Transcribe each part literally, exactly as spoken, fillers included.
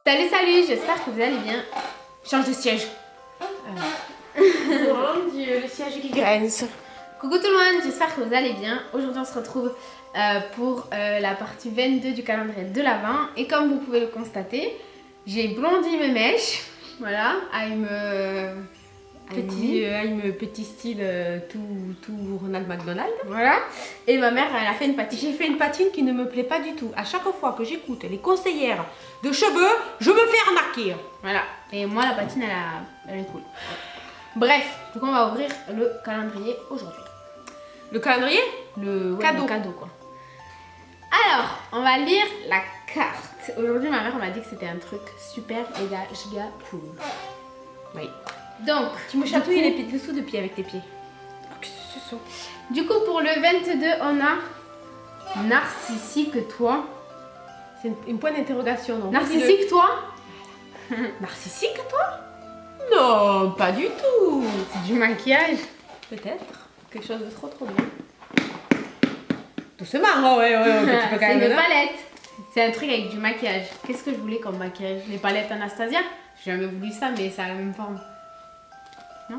Salut, salut, j'espère que vous allez bien. Change de siège. Oh mon dieu, le siège qui grince. Coucou tout le monde, j'espère que vous allez bien. Aujourd'hui on se retrouve euh, pour euh, la partie vingt-deux du calendrier de l'Avent. Et comme vous pouvez le constater, j'ai blondi mes mèches. Voilà, I'm, euh, Petit, euh, I'm petit style euh, tout, tout Ronald McDonald. Voilà. Et ma mère, elle a fait une patine. J'ai fait une patine qui ne me plaît pas du tout. À chaque fois que j'écoute les conseillères de cheveux, je me fais arnaquer. Voilà. Et moi, la patine, elle, a... elle est cool. Bref, donc on va ouvrir le calendrier aujourd'hui. Le calendrier? Le ouais, cadeau. Le cadeau, quoi. Alors, on va lire la carte. Aujourd'hui, ma mère m'a dit que c'était un truc super, méga, giga cool. Oui. Donc, tu me chatouilles les pieds dessous de pied avec tes pieds. Oh, qu'est-ce que c'est ça? Du coup, pour le vingt-deux, on a narcissique toi. C'est une, une point d'interrogation. Narcissique toi? Narcissique toi? Non, pas du tout. C'est du maquillage? Peut-être. Quelque chose de trop trop bien. Doucement, ouais, ouais, ouais. Tu peux quand même. C'est une palette. C'est un truc avec du maquillage. Qu'est-ce que je voulais comme maquillage? Les palettes Anastasia? J'ai jamais voulu ça, mais ça a la même forme. Non?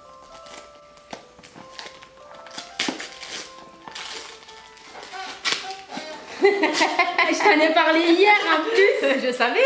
Je t'en ai parlé hier en plus. Je savais.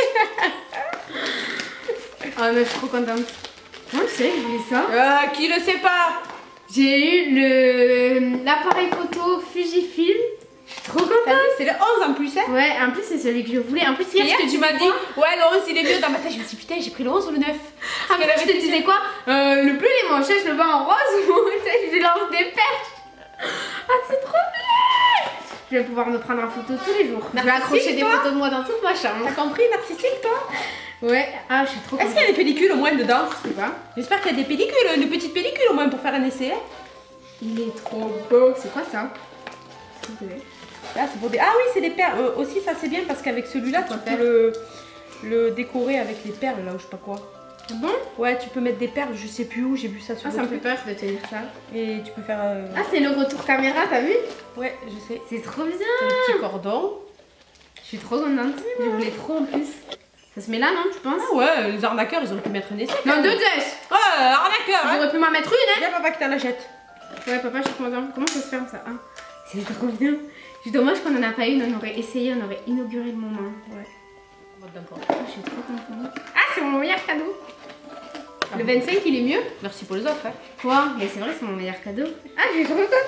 Oh mais je suis trop contente. Moi je sais, je voulais ça. Euh, qui le sait pas? J'ai eu le l'appareil photo Fujifilm. Je suis trop contente. C'est le onze en plus, hein? Ouais, en plus c'est celui que je voulais. En plus hier, hier je te tu m'as dit, quoi? ouais le onze il est mieux. Dans ma tête je me suis dit putain j'ai pris le onze ou le neuf. En plus je te disais quoi? euh, Le bleu les manchettes je le vois en rose ou je lance des perches. Ah c'est trop bien. Je vais pouvoir me prendre en photo tous les jours. Je vais accrocher des photos de moi dans toute ma chambre. T'as compris, narcissique toi? Ouais, ah je suis trop contente. Est-ce qu'il y a des pellicules au moins dedans? Je sais pas. J'espère qu'il y a des pellicules, une petite pellicule au moins pour faire un essai. Il est trop beau. C'est quoi ça? Là, c'est pour des... Ah oui, c'est des perles. Euh, aussi, ça c'est bien parce qu'avec celui-là, tu peux le... le décorer avec les perles là ou je sais pas quoi. Bon? Ouais, tu peux mettre des perles, je sais plus où, j'ai vu ça sur Ah, le ça me truc. fait peur de te dire ça. Et tu peux faire. Euh... Ah, c'est le retour caméra, t'as vu? Ouais, je sais. C'est trop bien. C'est le petit cordon. Je suis trop contente. Je voulais trop en plus. Ça se met là, non, tu penses? Ah ouais, les arnaqueurs, ils ont pu mettre un essai. Non, deux deux. Oh, arnaqueur! J'aurais hein. pu m'en mettre une, hein? Viens, papa, que t'as la jette. Ouais, papa, je suis contente. Comment ça se fait ça? Ah, c'est trop bien. C'est dommage qu'on en a pas une, on aurait essayé, on aurait inauguré le moment. Ouais. Oh, je suis trop contente. Ah, c'est mon meilleur cadeau. Le vingt-cinq, il est mieux. Merci pour les autres. Hein. Quoi? Mais c'est vrai, c'est mon meilleur cadeau. Ah, je suis trop contente.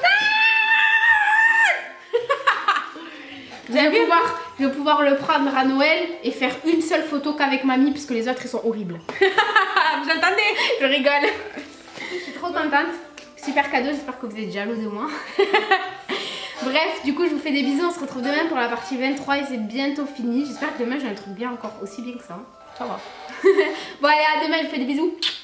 Je vais, pouvoir, je vais pouvoir le prendre à Noël et faire une seule photo qu'avec mamie puisque les autres ils sont horribles. Vous entendez? Je rigole. Je suis trop contente. Super cadeau, j'espère que vous êtes jaloux de moi. Bref, du coup je vous fais des bisous, on se retrouve demain pour la partie vingt-trois et c'est bientôt fini. J'espère que demain j'ai un truc bien encore aussi bien que ça. Ça va. Bon allez, à demain, je vous fais des bisous.